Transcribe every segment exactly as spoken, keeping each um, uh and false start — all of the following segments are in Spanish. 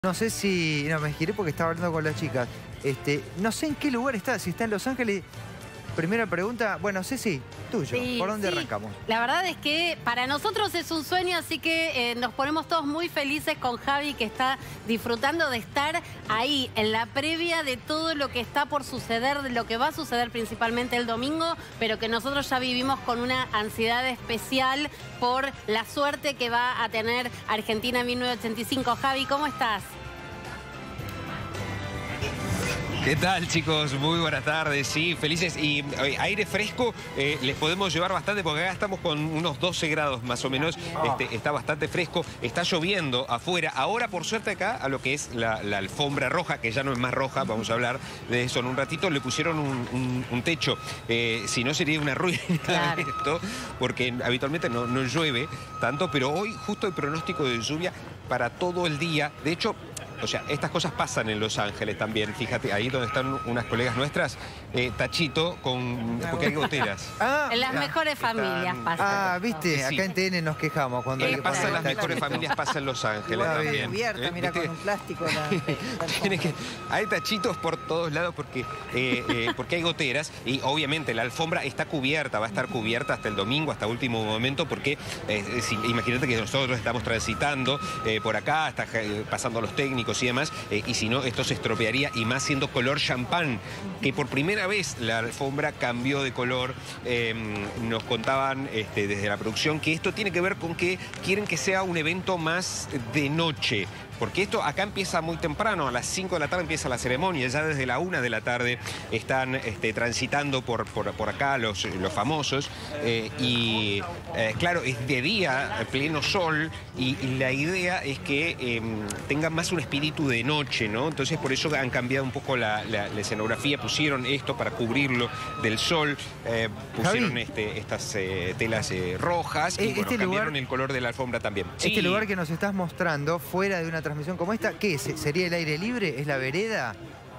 No sé si... No, me giré porque estaba hablando con las chicas. Este, no sé en qué lugar está, si está en Los Ángeles. Primera pregunta, bueno, Ceci, tuyo. Sí, ¿Por dónde sí. arrancamos? La verdad es que para nosotros es un sueño, así que eh, nos ponemos todos muy felices con Javi, que está disfrutando de estar ahí, en la previa de todo lo que está por suceder, de lo que va a suceder principalmente el domingo, pero que nosotros ya vivimos con una ansiedad especial por la suerte que va a tener Argentina en mil novecientos ochenta y cinco. Javi, ¿cómo estás? ¿Qué tal, chicos? Muy buenas tardes, sí, felices. Y eh, aire fresco eh, les podemos llevar bastante porque acá estamos con unos doce grados más o menos. Este, está bastante fresco, está lloviendo afuera. Ahora, por suerte, acá a lo que es la, la alfombra roja, que ya no es más roja, vamos a hablar de eso en un ratito, le pusieron un, un, un techo. Eh, si no, sería una ruina, claro, esto, porque habitualmente no, no llueve tanto, pero hoy justo el pronóstico de lluvia para todo el día. De hecho, o sea, estas cosas pasan en Los Ángeles también. Fíjate, ahí donde están unas colegas nuestras, eh, tachito con... porque hay goteras. Ah, en las ya. mejores familias Están... pasa. Ah, viste, Sí. acá en T N nos quejamos cuando... Eh, le pasa en ponen las tachito. mejores familias, pasa en Los Ángeles Igual, también. Cubierta, ¿Eh? mira, ¿Viste? con un plástico. La, Tiene que, hay tachitos por todos lados porque, eh, eh, porque hay goteras y obviamente la alfombra está cubierta, va a estar cubierta hasta el domingo, hasta último momento, porque eh, si, imagínate que nosotros estamos transitando eh, por acá, está eh, pasando los técnicos y demás, eh, y si no, esto se estropearía, y más siendo color champán, que por primera vez la alfombra cambió de color. Eh, nos contaban este, desde la producción que esto tiene que ver con que quieren que sea un evento más de noche. Porque esto acá empieza muy temprano, a las cinco de la tarde empieza la ceremonia, ya desde la una de la tarde están este, transitando por, por, por acá los, los famosos, eh, y eh, claro, es de día, pleno sol, y, y la idea es que eh, tengan más un espíritu de noche, ¿no? Entonces por eso han cambiado un poco la, la, la escenografía, pusieron esto para cubrirlo del sol, eh, pusieron este, estas eh, telas eh, rojas, y Este bueno, cambiaron lugar, el color de la alfombra también. Este Sí. lugar que nos estás mostrando, fuera de una transmisión como esta, ¿qué es? ¿Sería el aire libre? ¿Es la vereda?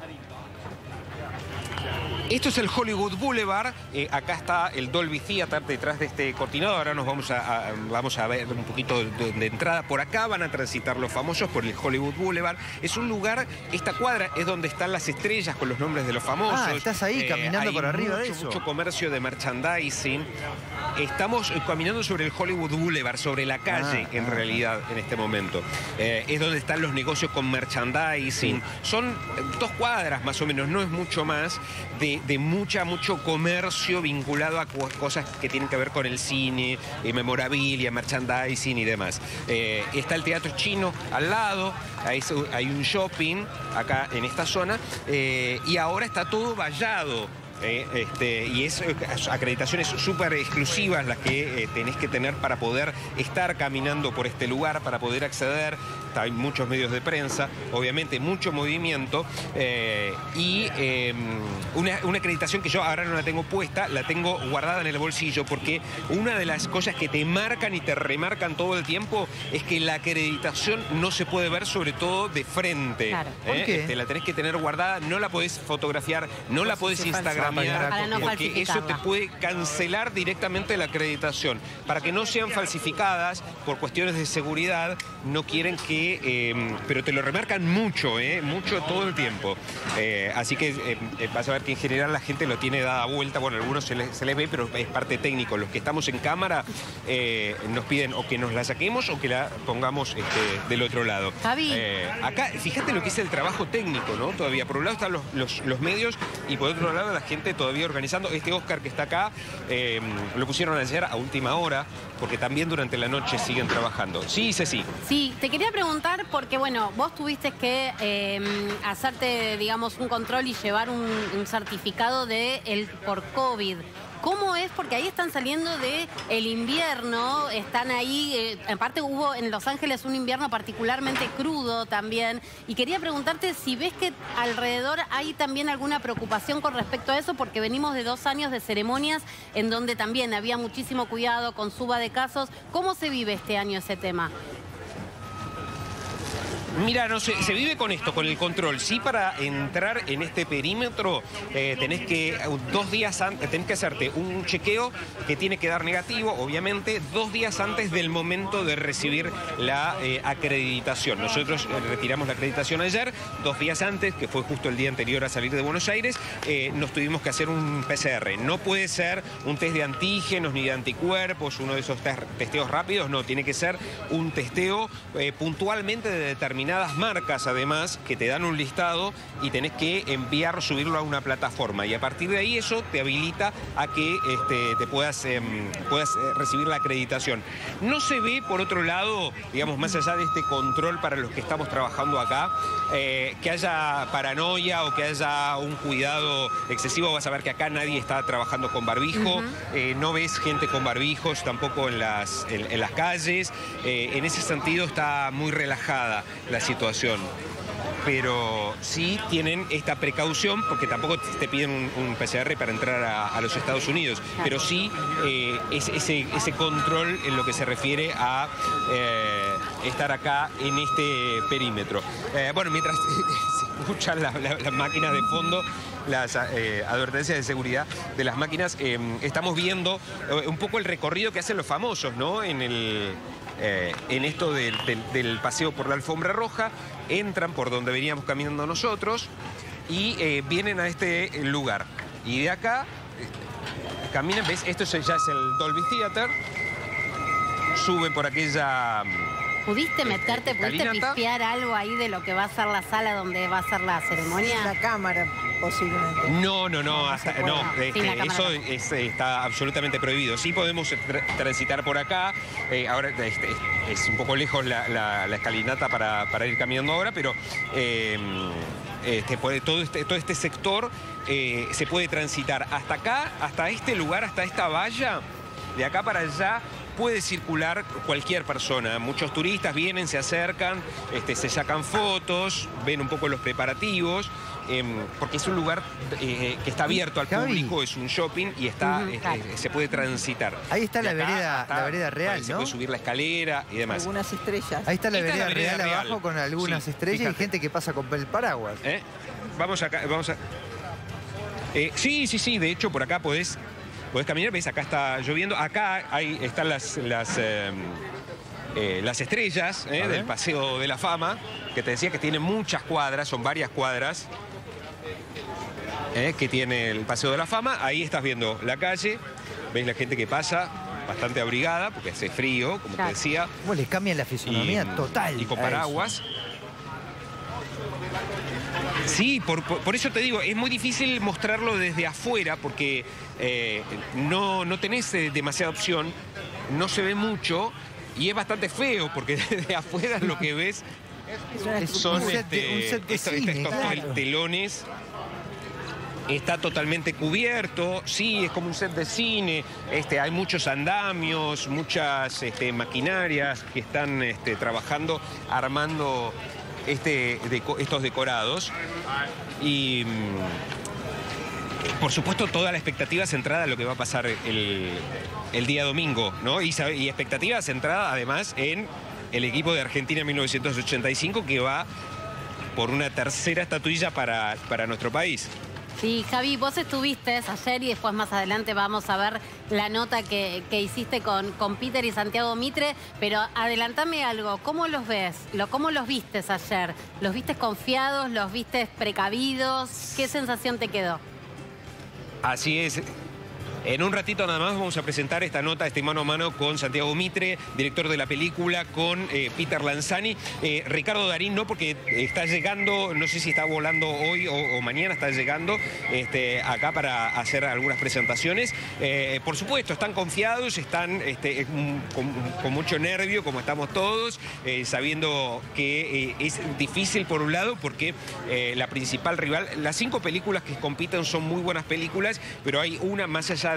Esto es el Hollywood Boulevard, eh, acá está el Dolby Theater detrás de este cortinado, ahora nos vamos a, a, vamos a ver un poquito de, de entrada. Por acá van a transitar los famosos por el Hollywood Boulevard. Es un lugar, esta cuadra es donde están las estrellas con los nombres de los famosos. Ah, estás ahí caminando hay por arriba mucho, de eso. mucho comercio de merchandising. Estamos eh, caminando sobre el Hollywood Boulevard, sobre la calle Ah, en ah, realidad en este momento. Eh, es donde están los negocios con merchandising. Sí. Son dos cuadras más o menos, no es mucho más, de, de mucha, mucho comercio vinculado a cosas que tienen que ver con el cine, eh, memorabilia, merchandising y demás. Eh, está el Teatro Chino al lado, hay, hay un shopping acá en esta zona, eh, y ahora está todo vallado. Eh, este, y es eh, acreditaciones súper exclusivas las que eh, tenés que tener para poder estar caminando por este lugar, para poder acceder. Hay muchos medios de prensa, obviamente mucho movimiento, eh, y eh, una, una acreditación que yo ahora no la tengo puesta, la tengo guardada en el bolsillo, porque una de las cosas que te marcan y te remarcan todo el tiempo es que la acreditación no se puede ver, sobre todo de frente. Claro. ¿Por ¿Eh? qué? Este, la tenés que tener guardada, no la podés fotografiar, no la podés Instagram. Para no Porque eso te falsificarla. puede cancelar directamente la acreditación. Para que no sean falsificadas por cuestiones de seguridad, no quieren que... Eh, pero te lo remarcan mucho, eh, mucho todo el tiempo. Eh, así que eh, vas a ver que en general la gente lo tiene dada vuelta. Bueno, algunos se les, se les ve, pero es parte técnico. Los que estamos en cámara eh, nos piden o que nos la saquemos o que la pongamos este, del otro lado. Javi. Eh, acá, fíjate lo que es el trabajo técnico, ¿no? Todavía, por un lado están los, los, los medios y por otro lado la gente todavía organizando. Este Oscar que está acá eh, lo pusieron ayer a última hora porque también durante la noche siguen trabajando. Sí, Ceci. Sí, te quería preguntar porque, bueno, vos tuviste que eh, hacerte, digamos, un control y llevar un, un certificado de el por COVID. ¿Cómo es? Porque ahí están saliendo de el invierno, están ahí, eh, aparte hubo en Los Ángeles un invierno particularmente crudo también, y quería preguntarte si ves que alrededor hay también alguna preocupación con respecto a eso, porque venimos de dos años de ceremonias en donde también había muchísimo cuidado con suba de casos. ¿Cómo se vive este año ese tema? Mira, no sé, se vive con esto, con el control. Sí, para entrar en este perímetro eh, tenés que dos días antes, tenés que hacerte un chequeo que tiene que dar negativo, obviamente, dos días antes del momento de recibir la eh, acreditación. Nosotros eh, retiramos la acreditación ayer, dos días antes, que fue justo el día anterior a salir de Buenos Aires, eh, nos tuvimos que hacer un P C R. No puede ser un test de antígenos ni de anticuerpos, uno de esos test, testeos rápidos, no, tiene que ser un testeo eh, puntualmente de determinadas marcas, además, que te dan un listado y tenés que enviar, subirlo a una plataforma. Y a partir de ahí eso te habilita a que este, te puedas, eh, puedas recibir la acreditación. No se ve, por otro lado, digamos, más allá de este control para los que estamos trabajando acá, eh, que haya paranoia o que haya un cuidado excesivo. Vas a ver que acá nadie está trabajando con barbijo, uh-huh. eh, no ves gente con barbijos tampoco en las, en, en las calles. Eh, en ese sentido está muy relajada la situación. Pero sí tienen esta precaución, porque tampoco te piden un, un P C R para entrar a, a los Estados Unidos, pero sí eh, es, ese, ese control en lo que se refiere a eh, estar acá en este perímetro. Eh, bueno, mientras se escuchan la, la, las máquinas de fondo, las eh, advertencias de seguridad de las máquinas, eh, estamos viendo eh, un poco el recorrido que hacen los famosos, ¿no? En el... Eh, en esto del, del, del paseo por la alfombra roja, entran por donde veníamos caminando nosotros y eh, vienen a este lugar. Y de acá eh, caminan, ¿ves? Esto ya es el Dolby Theater. Suben por aquella... ¿Pudiste meterte, pudiste pispear algo ahí de lo que va a ser la sala donde va a ser la ceremonia? La cámara, posiblemente. No, no, no, hasta, no, no este, eso es, está absolutamente prohibido. Sí podemos tra transitar por acá, eh, ahora este, es un poco lejos la, la, la escalinata para, para ir caminando ahora, pero eh, este, puede, todo, este, todo este sector eh, se puede transitar. Hasta acá, hasta este lugar, hasta esta valla, de acá para allá, puede circular cualquier persona. Muchos turistas vienen, se acercan, este, se sacan fotos, ven un poco los preparativos, eh, porque es un lugar eh, que está abierto al público, es un shopping y está, uh-huh, eh, eh, se puede transitar. Ahí está la vereda, la vereda real, ¿no? Se puede subir la escalera y demás. Algunas estrellas. Ahí está la vereda, la vereda real, real abajo con algunas sí, estrellas fíjate. Y gente que pasa con el paraguas. ¿Eh? Vamos acá, vamos a... Eh, sí, sí, sí, de hecho por acá podés... Podés caminar, ves, acá está lloviendo. Acá hay, están las, las, eh, eh, las estrellas eh, del Paseo de la Fama, que te decía que tiene muchas cuadras, son varias cuadras eh, que tiene el Paseo de la Fama. Ahí estás viendo la calle, ves la gente que pasa, bastante abrigada, porque hace frío, como claro. te decía. ¿Cómo les cambian la fisonomía y, total? Y con paraguas. Sí, por, por, por eso te digo, es muy difícil mostrarlo desde afuera porque eh, no, no tenés eh, demasiada opción, no se ve mucho y es bastante feo porque desde afuera lo que ves es son un set de, este, un set de estos, cine, estos claro. telones. Está totalmente cubierto, sí, es como un set de cine, este, hay muchos andamios, muchas este, maquinarias que están este, trabajando, armando este, deco, estos decorados. Y, por supuesto, toda la expectativa centrada en lo que va a pasar el, el día domingo, ¿no? Y, y expectativa centrada, además, en el equipo de Argentina mil novecientos ochenta y cinco, que va por una tercera estatuilla para, para nuestro país. Sí, Javi, vos estuviste ayer y después más adelante vamos a ver la nota que, que hiciste con, con Peter y Santiago Mitre, pero adelantame algo, ¿cómo los ves? Lo, ¿Cómo los vistes ayer? ¿Los vistes confiados? ¿Los vistes precavidos? ¿Qué sensación te quedó? Así es. En un ratito nada más vamos a presentar esta nota, este mano a mano con Santiago Mitre, director de la película, con eh, Peter Lanzani. Eh, Ricardo Darín no, porque está llegando, no sé si está volando hoy o, o mañana, está llegando este, acá para hacer algunas presentaciones. Eh, por supuesto, están confiados, están este, con, con mucho nervio, como estamos todos, eh, sabiendo que eh, es difícil por un lado, porque eh, la principal rival, las cinco películas que compiten son muy buenas películas, pero hay una más allá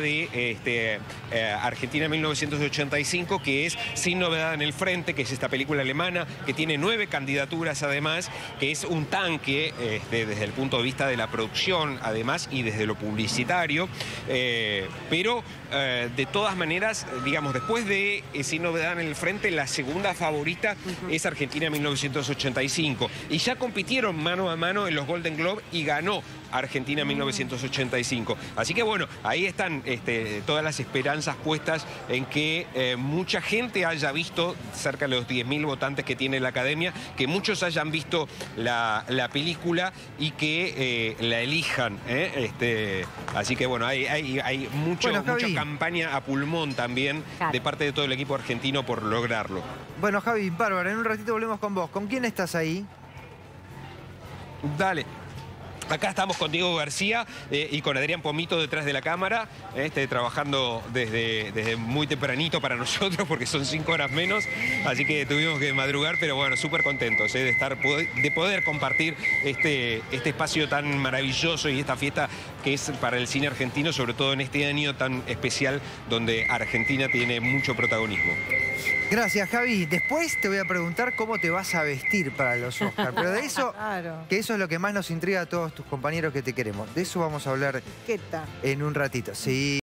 de este, eh, Argentina mil novecientos ochenta y cinco, que es Sin Novedad en el Frente, que es esta película alemana, que tiene nueve candidaturas además, que es un tanque este, desde el punto de vista de la producción, además, y desde lo publicitario, eh, pero eh, de todas maneras, digamos, después de eh, Sin Novedad en el Frente, la segunda favorita uh-huh. es Argentina mil novecientos ochenta y cinco, y ya compitieron mano a mano en los Golden Globe y ganó Argentina mil novecientos ochenta y cinco. Así que bueno, ahí están este, todas las esperanzas puestas en que eh, mucha gente haya visto, cerca de los diez mil votantes que tiene la Academia, que muchos hayan visto la, la película y que eh, la elijan. ¿eh? Este, así que bueno, hay, hay, hay mucho, bueno, Javi, mucha campaña a pulmón también claro. de parte de todo el equipo argentino por lograrlo. Bueno, Javi, bárbaro, en un ratito volvemos con vos. ¿Con quién estás ahí? Dale. Acá estamos con Diego García eh, y con Adrián Pomito detrás de la cámara, este, trabajando desde, desde muy tempranito para nosotros porque son cinco horas menos, así que tuvimos que madrugar, pero bueno, súper contentos eh, de, estar, de poder compartir este, este espacio tan maravilloso y esta fiesta que es para el cine argentino, sobre todo en este año tan especial donde Argentina tiene mucho protagonismo. Gracias, Javi. Después te voy a preguntar cómo te vas a vestir para los Oscars. Pero de eso, claro. que eso es lo que más nos intriga a todos tus compañeros que te queremos. De eso vamos a hablar ¿Qué tal? En un ratito. Sí.